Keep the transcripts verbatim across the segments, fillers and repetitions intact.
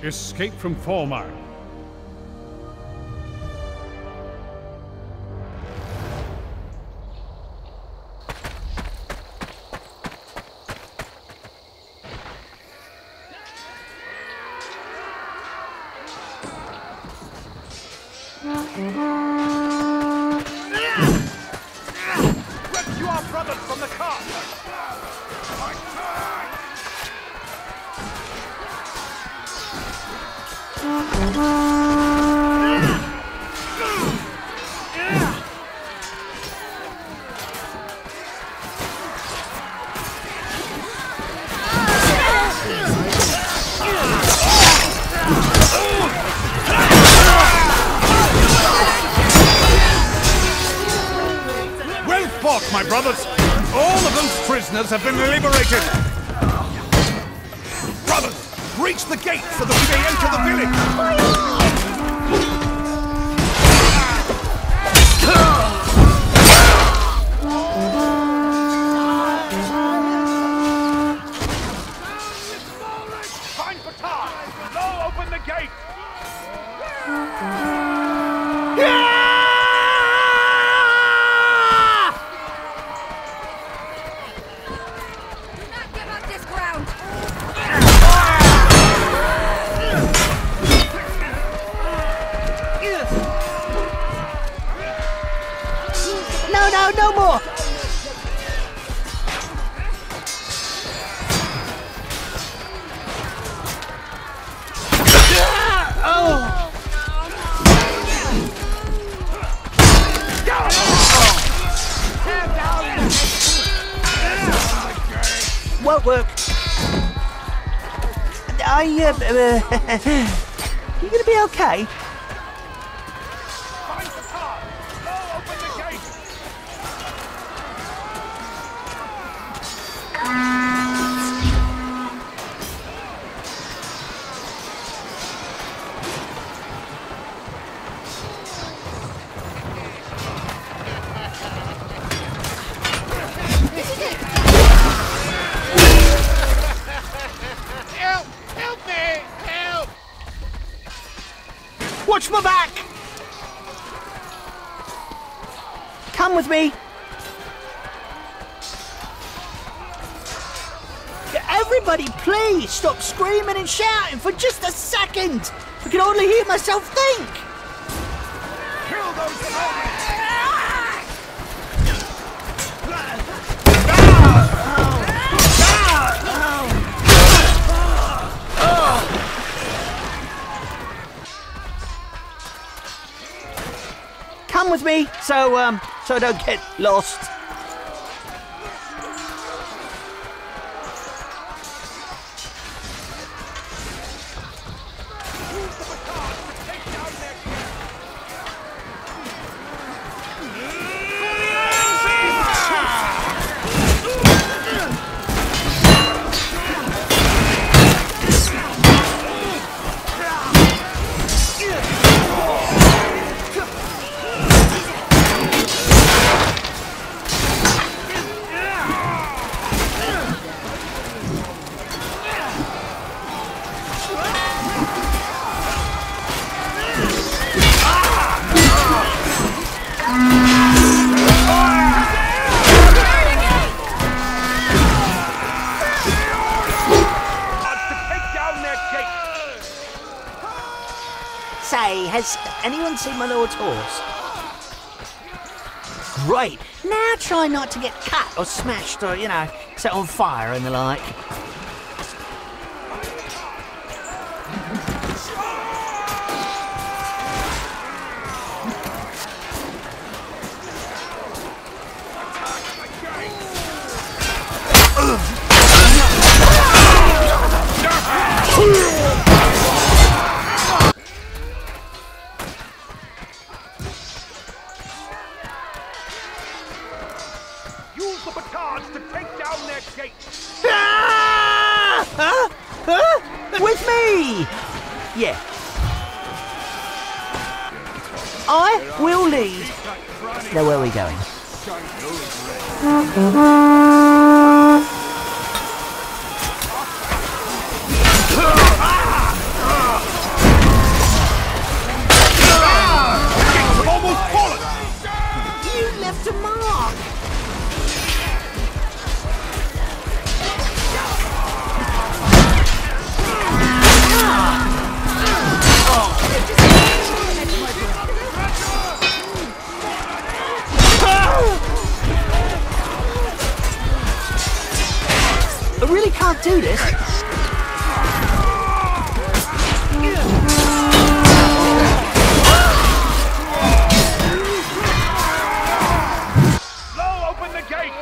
Escape from Falmire. Rescue our brothers from the cart! Well fought, my brothers! All of those prisoners have been liberated! Brothers, breach the gate so that we may enter the village! Find Petard! Lo, open the gate! Not give up this ground! No, no, no more! Won't work. I, uh, uh you gonna be okay? Find Petard! Lo, open the gate! Help! Help me! Help! Watch my back! Come with me! Everybody, please stop screaming and shouting for just a second! I can only hear myself think! Kill those vermin! Come with me, so um, so I don't get lost. Say, has anyone seen my lord's horse? Great. Now try not to get cut or smashed or, you know, set on fire and the like. Use the petards to take down their gate! Ah! Huh? Huh? With me! Yeah. I will lead. Now where are we going? I really can't do this. Slow, open the gate!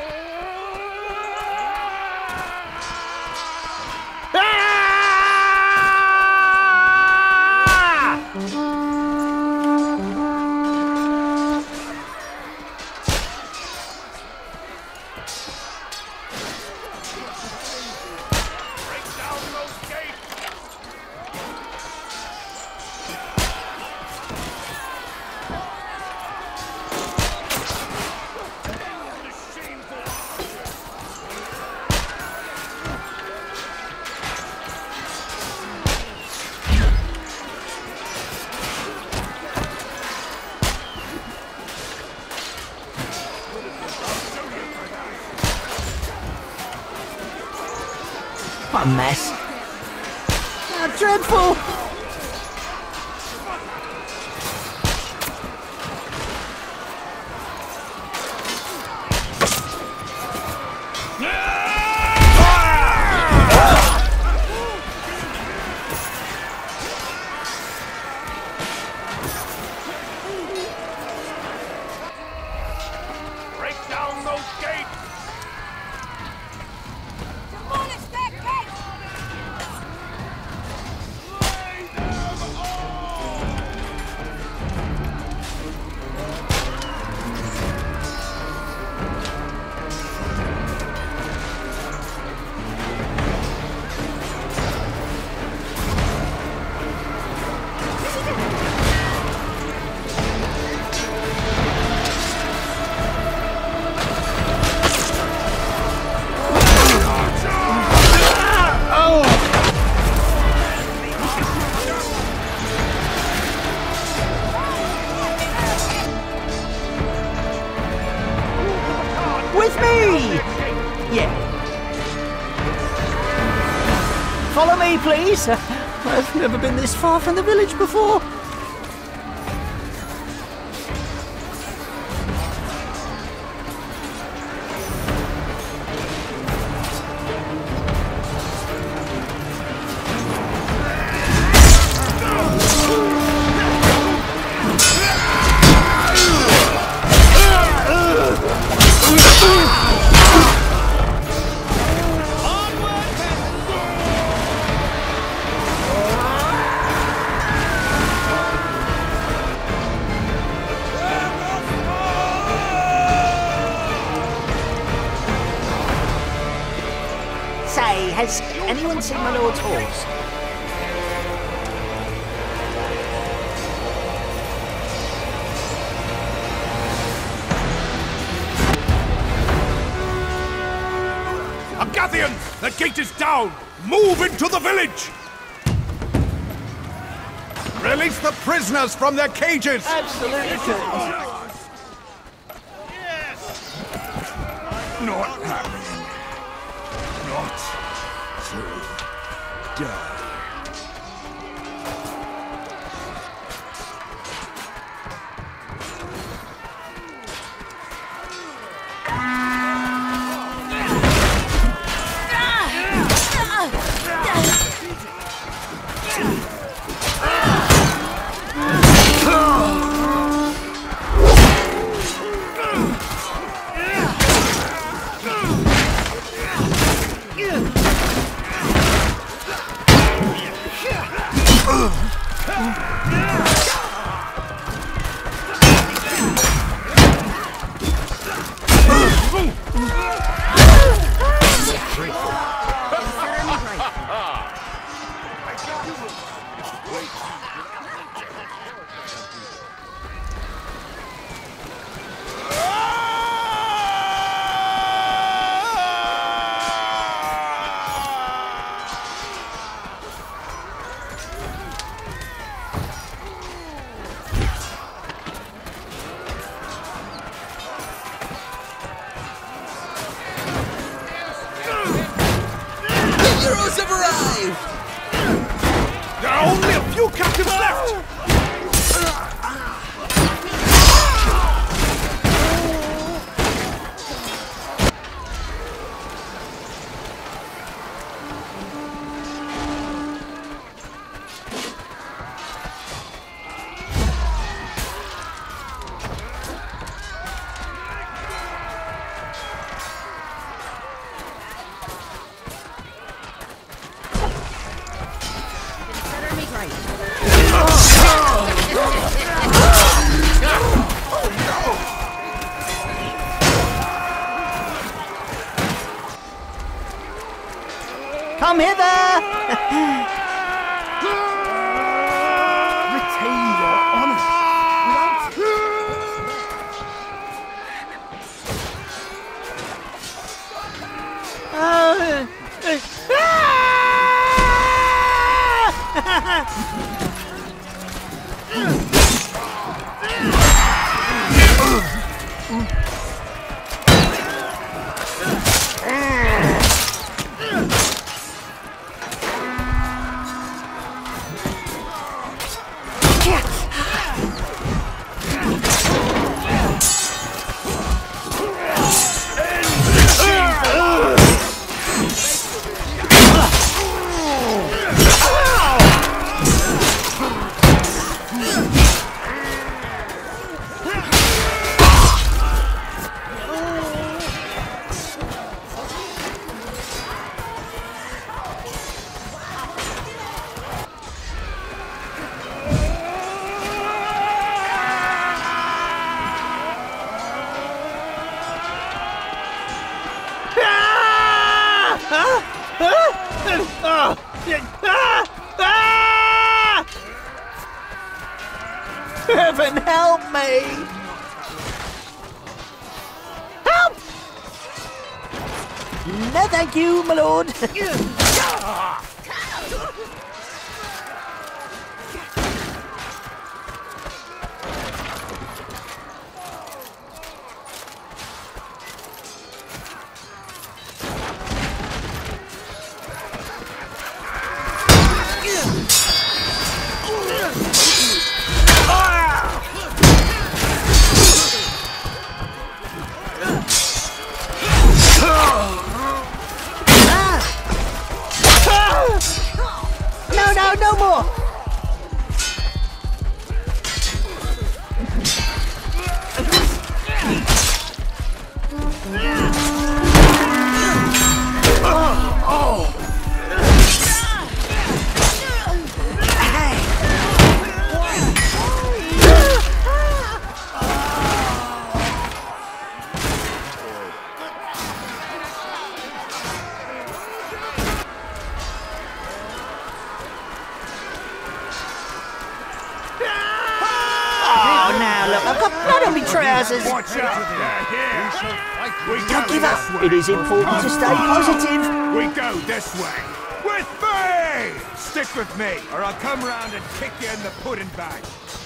What a mess. Oh, dreadful! Break down those gates! Demolish that gate! Lay them all! With me! Yeah. Follow me, please. I've never been this far from the village before. Say, has anyone seen my lord's horse? Agathians, the gate is down! Move into the village! Release the prisoners from their cages! Absolutely. Not happening. Not to die. Heroes have arrived! There are only a few captives left! Come hither! Retain your honor. Uh, uh, Heaven help me! Help! No thank you, my lord. No, no, no more! Oh, now look, I've got blood on my trousers. Watch out! They're here! We Don't go give this up. way. It is important to stay positive. We go this way. With me! Stick with me, or I'll come round and kick you in the pudding bag.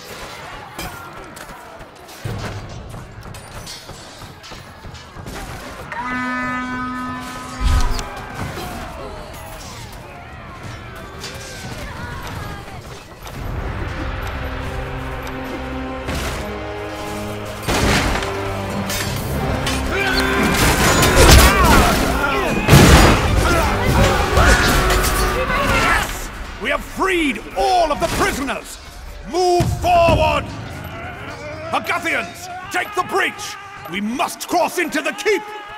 We have freed all of the prisoners! Move forward! Agathians, take the breach! We must cross into the keep!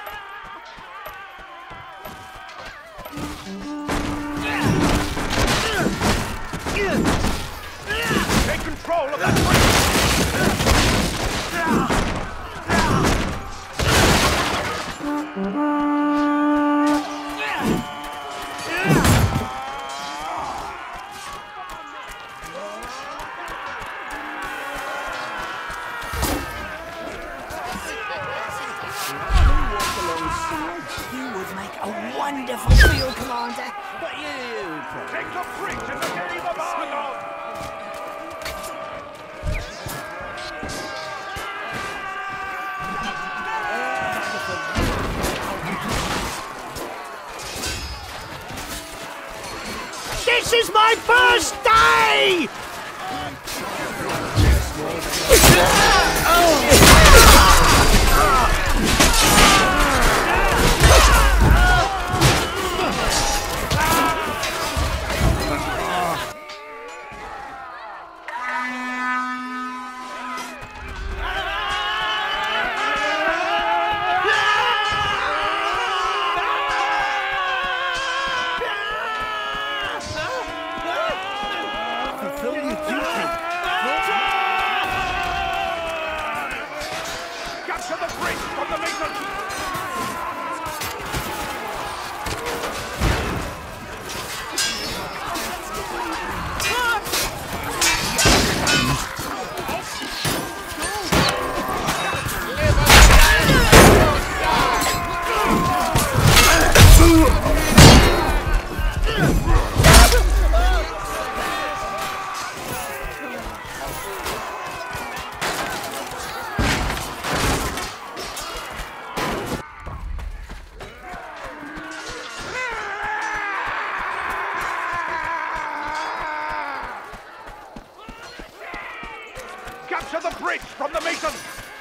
Take control of that breach! You would make a wonderful field commander. But you... Take the breach in the name of Argon! This is my first day! Capture the bridge from the masons!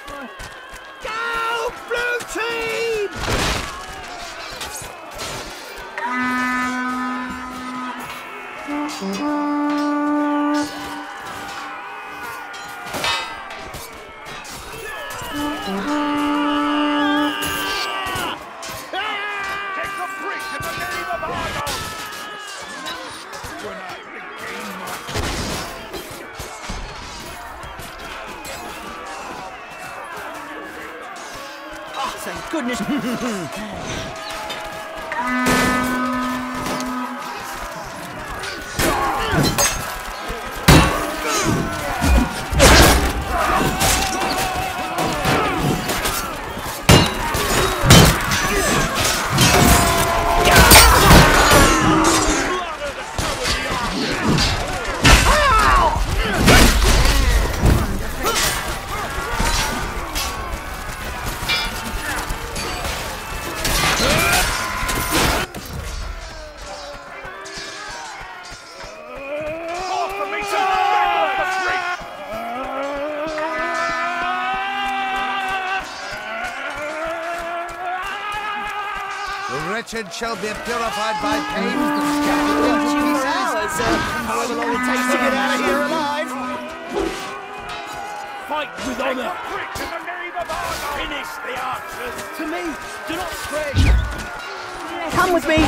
Go, blue team! Take the bridge in the name of Argos! When I regain my... Oh, thank goodness. The wretched shall be purified by pain. Two hours, uh, however long it takes to get out of here alive. Fight with honor. Bridge in the name of Argos! Finish the archers. To me, do not stray. Come with me.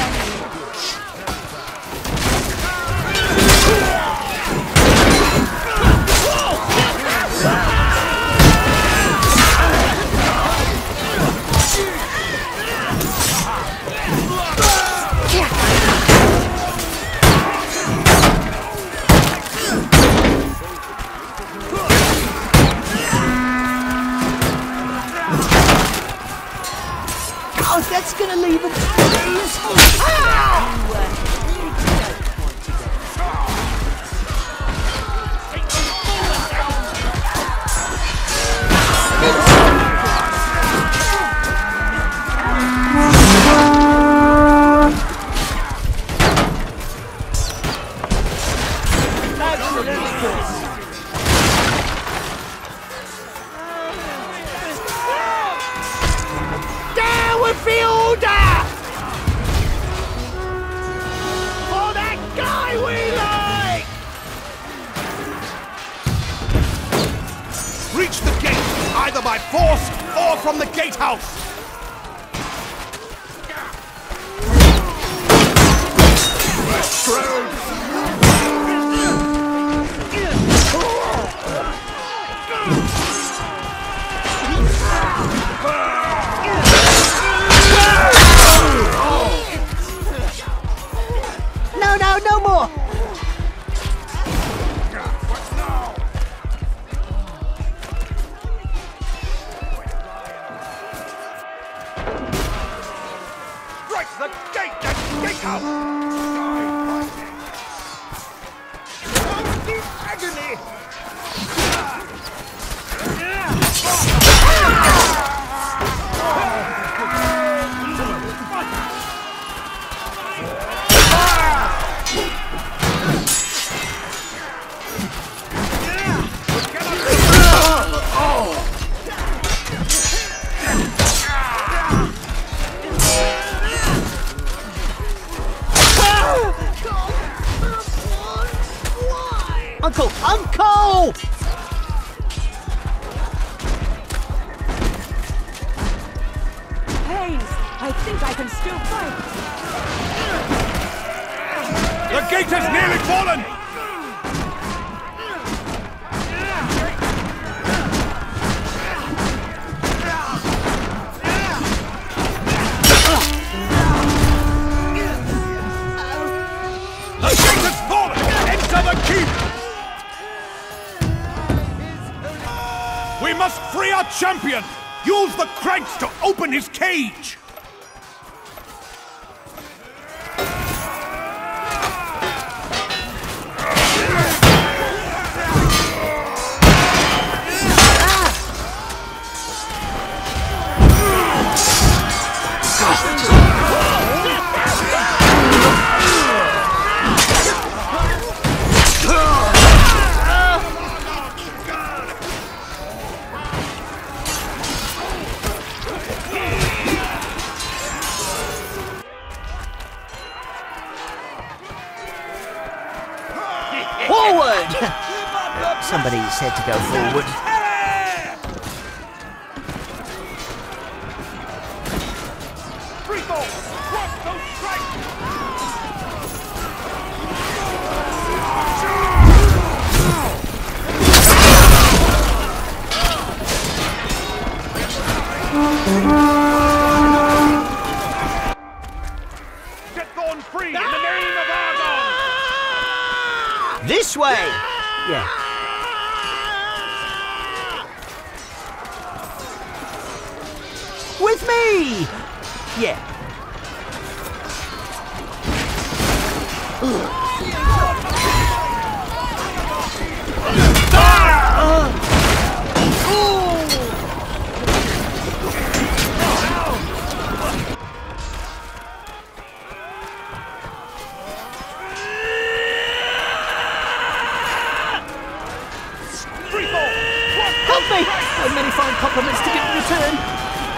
Oh, that's gonna leave him. Down with the order! For that guy we like! Reach the gate, either by force or from the gatehouse! No, no, no more! Strike the gate and gatehouse! The agony! Uncle! Uncle! Hayes, I think I can still fight. The gate has nearly fallen! The gate has fallen! Enter the keep! We must free our champion! Use the cranks to open his cage! Forward! Somebody said to go forward. Free ball! Watch those strikes! Get Thorn free in the name of Argon! This way! Yeah. With me! Yeah. Help me! So many fine compliments to give in return.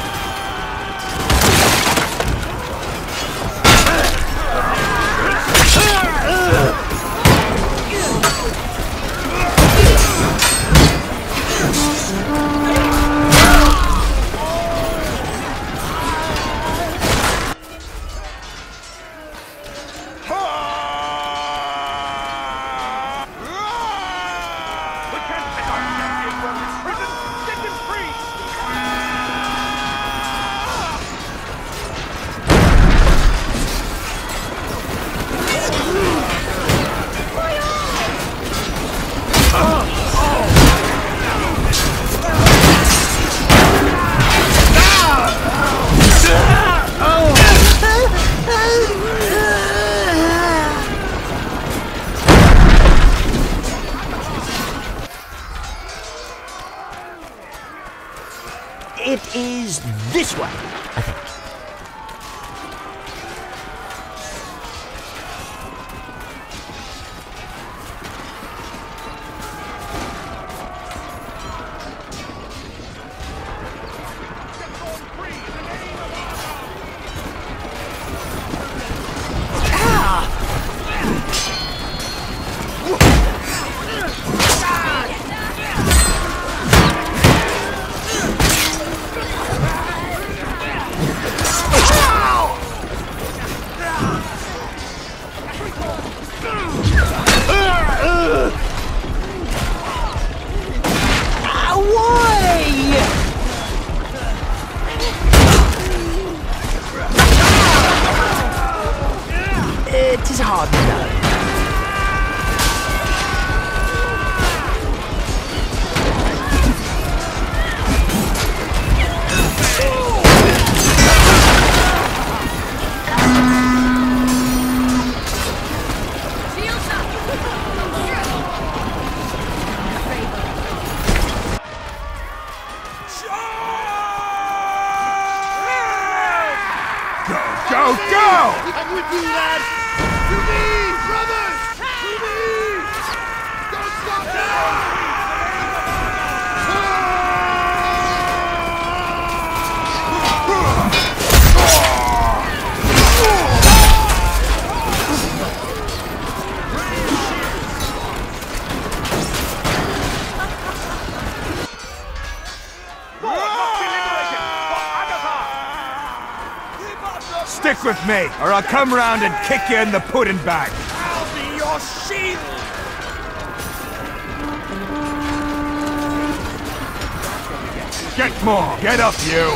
It is this way, I think. It is hard to know. Go, go! I'm with you, lad! To me, brothers! To me! Don't stop now! Stick with me, or I'll come round and kick you in the pudding bag. I'll be your shield! Get more! Get up, you!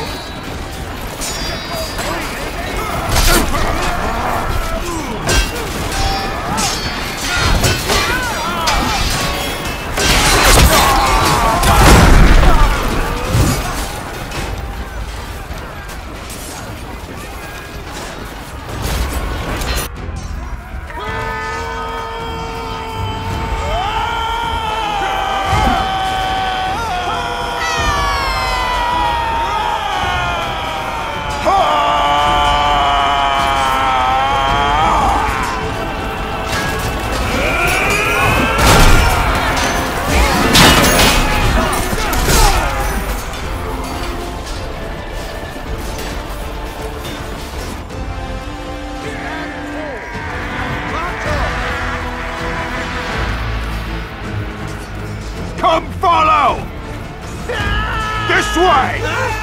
way!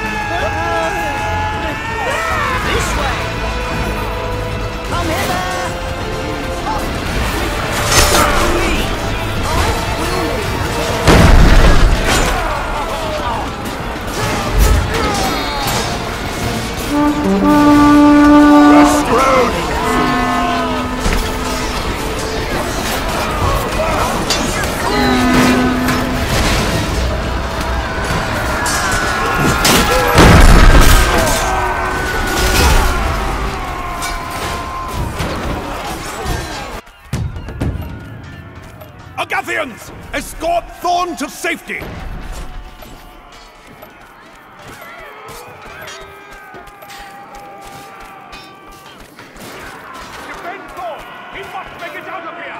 This way! Come hither! Agathians, escort Thorn to safety! Defend Thorn! He must make it out of here!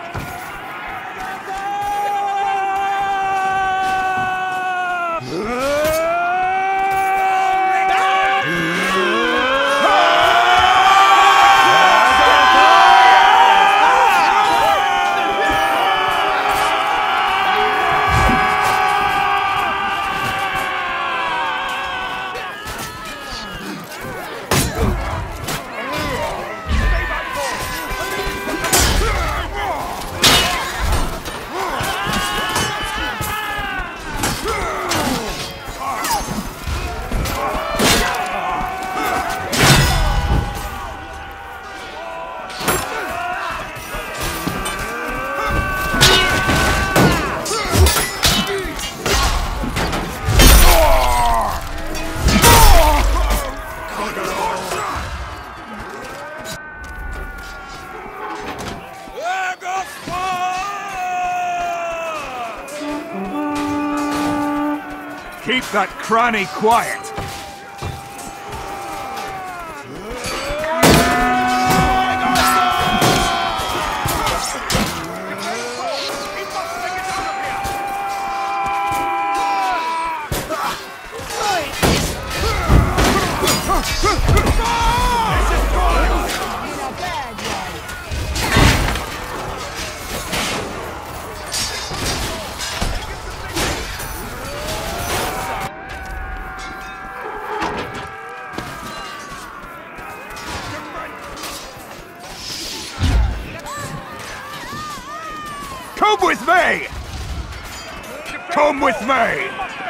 Keep that cranny quiet! Come with me! Come with me!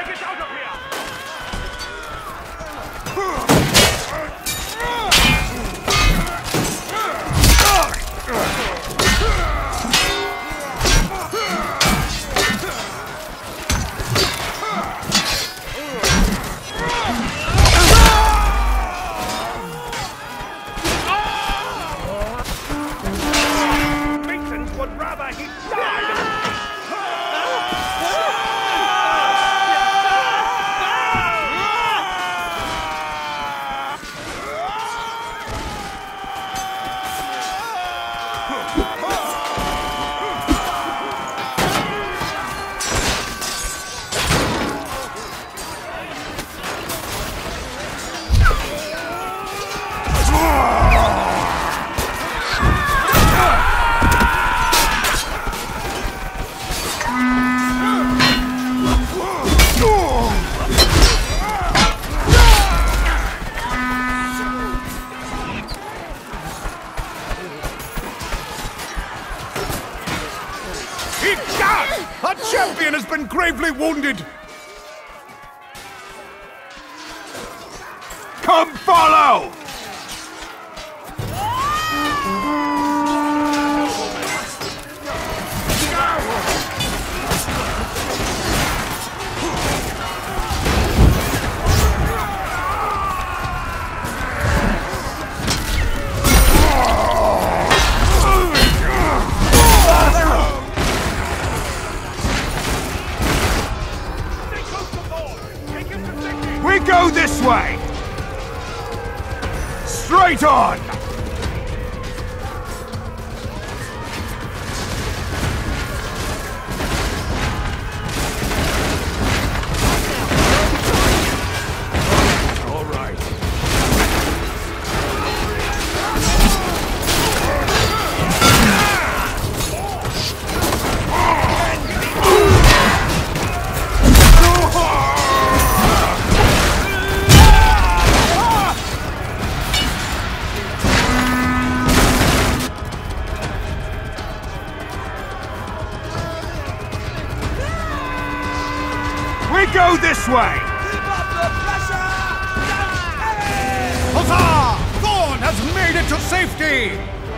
Vincent would rather he died! Our champion has been gravely wounded! Come follow! We go this way! Straight on! All right. Go this way! Huzzah! Thorn has made it to safety!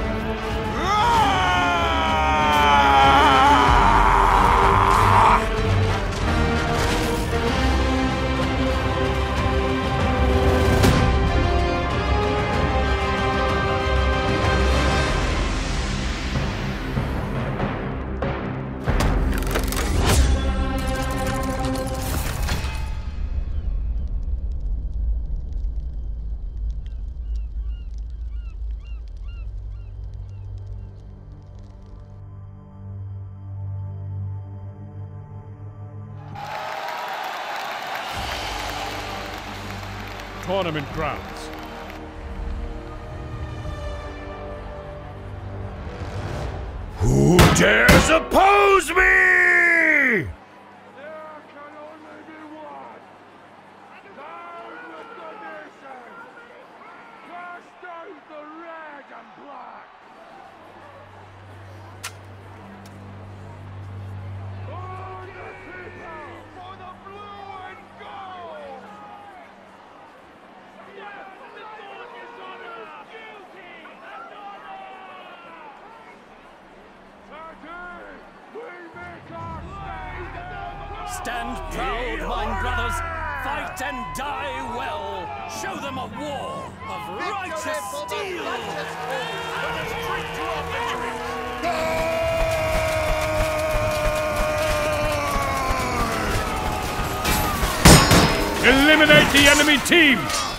Tournament grounds. Who dares oppose me? There can only be one. Down with the nation! Cast out the red and black! For the people! For the blue and gold! Yes, the sword is honor! Duty and honor! Today, we make our stand! Stand proud, mine brothers. Fight and die well. Show them a war of righteous steel. Let us drink to our victory! Eliminate the enemy team!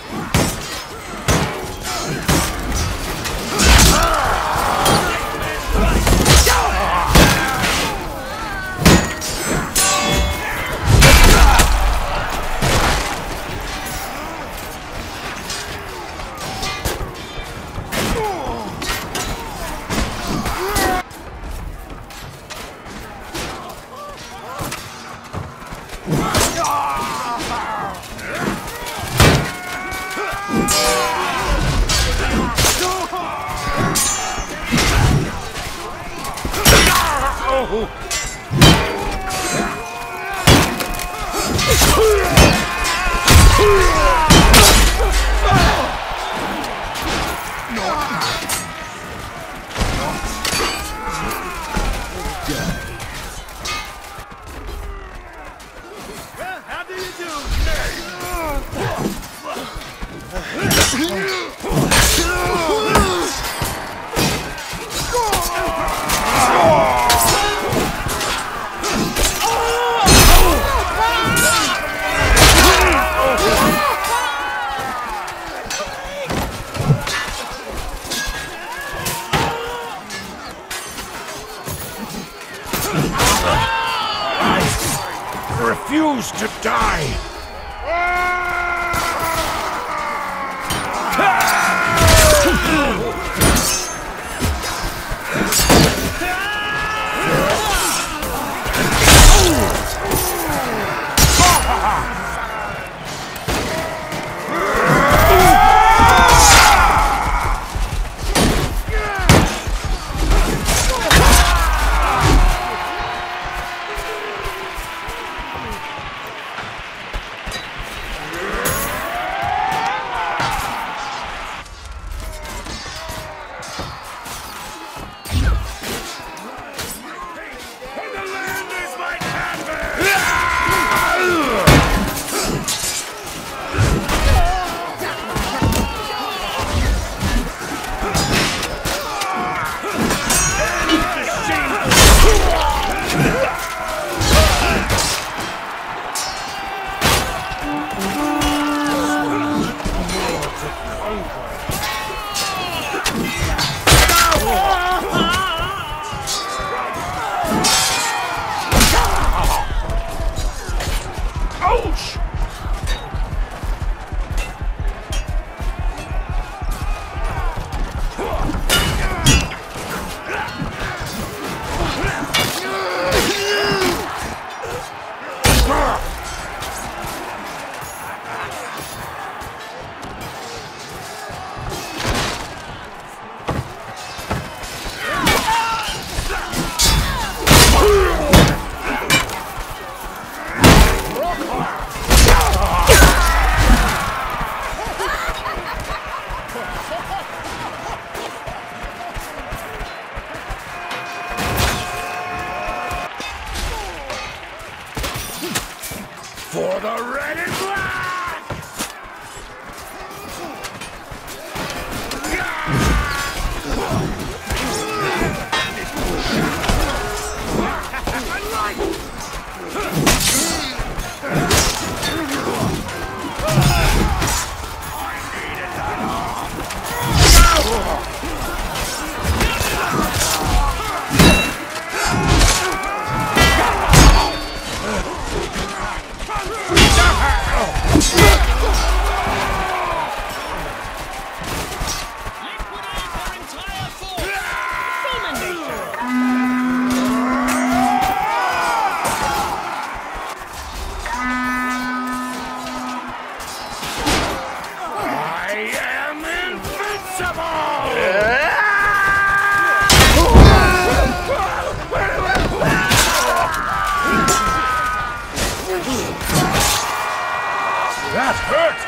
Refuse to die! For the red and black! That hurt!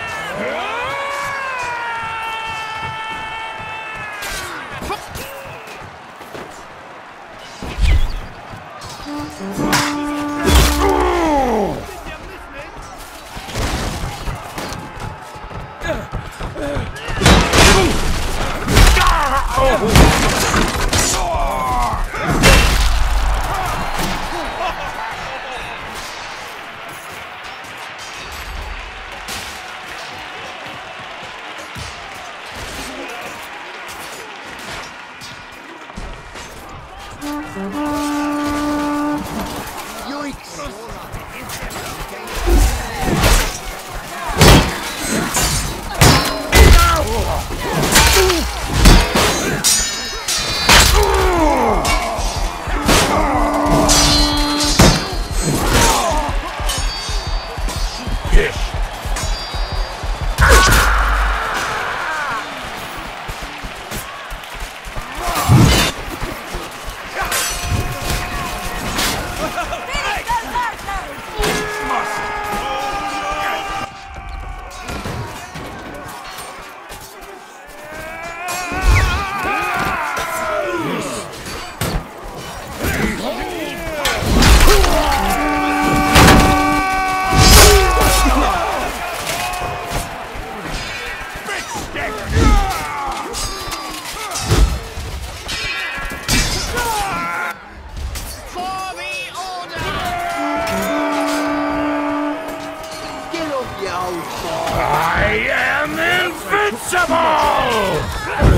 I am invincible!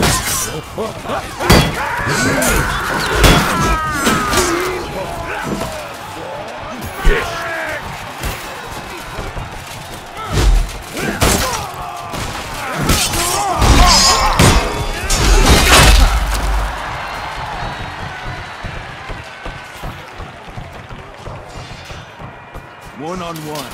One on one.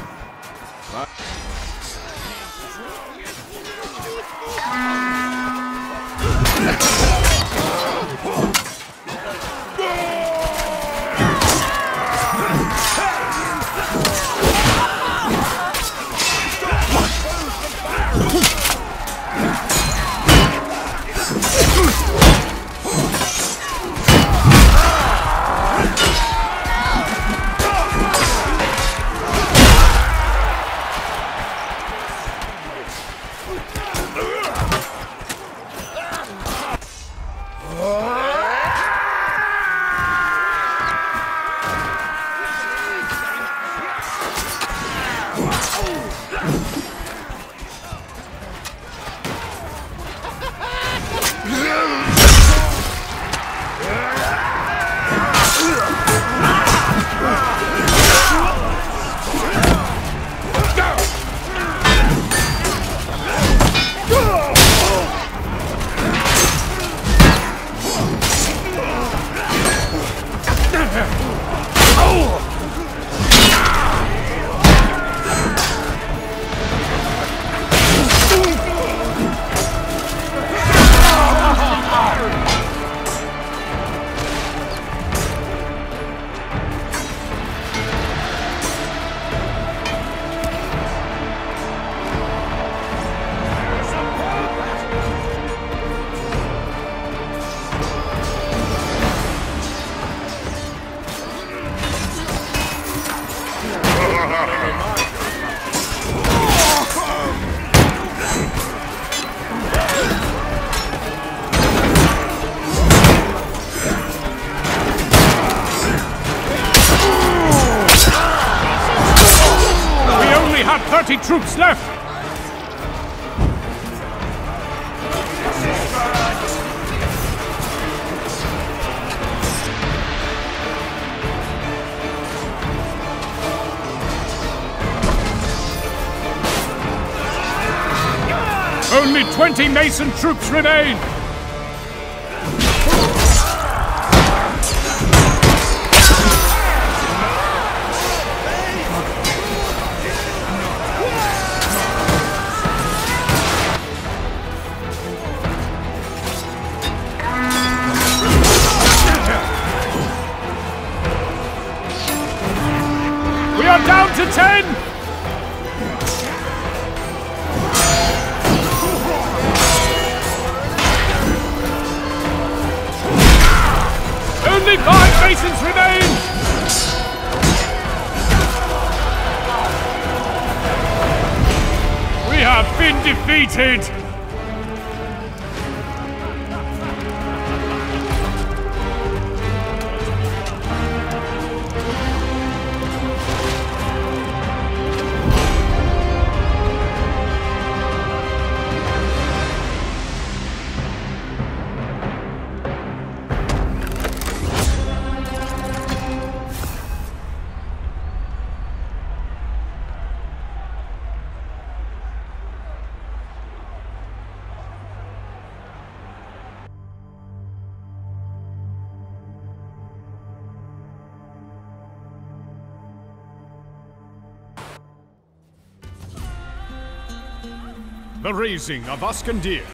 twenty troops left! Only twenty Mason troops remain! We are down to ten! Only five Masons remain! We have been defeated! The raising of Ascandir.